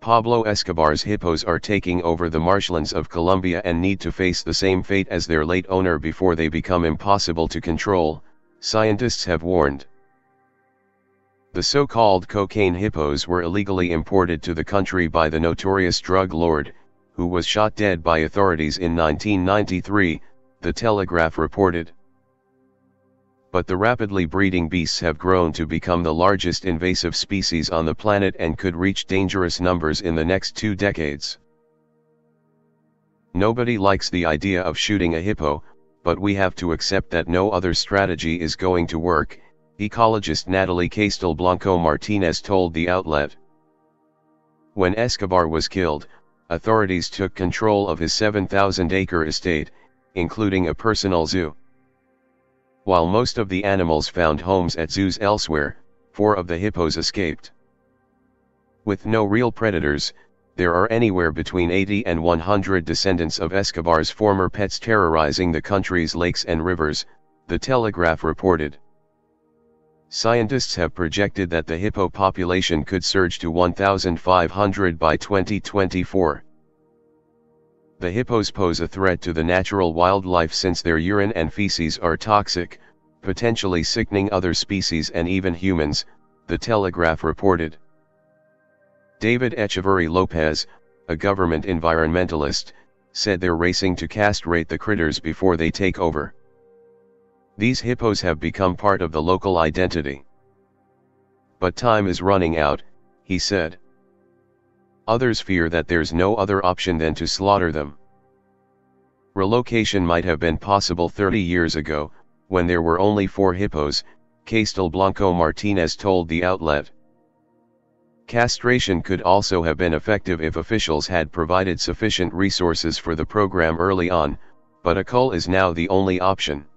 Pablo Escobar's hippos are taking over the marshlands of Colombia and need to face the same fate as their late owner before they become impossible to control, scientists have warned. The so-called cocaine hippos were illegally imported to the country by the notorious drug lord, who was shot dead by authorities in 1993, The Telegraph reported. But the rapidly breeding beasts have grown to become the largest invasive species on the planet and could reach dangerous numbers in the next 2 decades. Nobody likes the idea of shooting a hippo, but we have to accept that no other strategy is going to work, ecologist Natalie Castelblanco Martinez told the outlet. When Escobar was killed, authorities took control of his 7,000-acre estate, including a personal zoo. While most of the animals found homes at zoos elsewhere, 4 of the hippos escaped. With no real predators, there are anywhere between 80 and 100 descendants of Escobar's former pets terrorizing the country's lakes and rivers, The Telegraph reported. Scientists have projected that the hippo population could surge to 1,500 by 2024. The hippos pose a threat to the natural wildlife since their urine and feces are toxic, potentially sickening other species and even humans, The Telegraph reported. David Echeverry Lopez, a government environmentalist, said they're racing to castrate the critters before they take over. These hippos have become part of the local identity. But time is running out, he said. Others fear that there's no other option than to slaughter them. Relocation might have been possible 30 years ago, when there were only 4 hippos, Castelblanco Martinez told the outlet. Castration could also have been effective if officials had provided sufficient resources for the program early on, but a cull is now the only option.